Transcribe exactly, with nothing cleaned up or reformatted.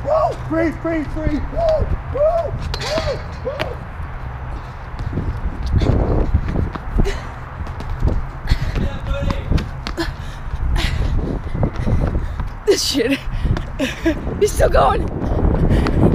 Woo! Breathe, breathe, breathe. Woo! Woo! Woo! Woo! This shit. He's still going.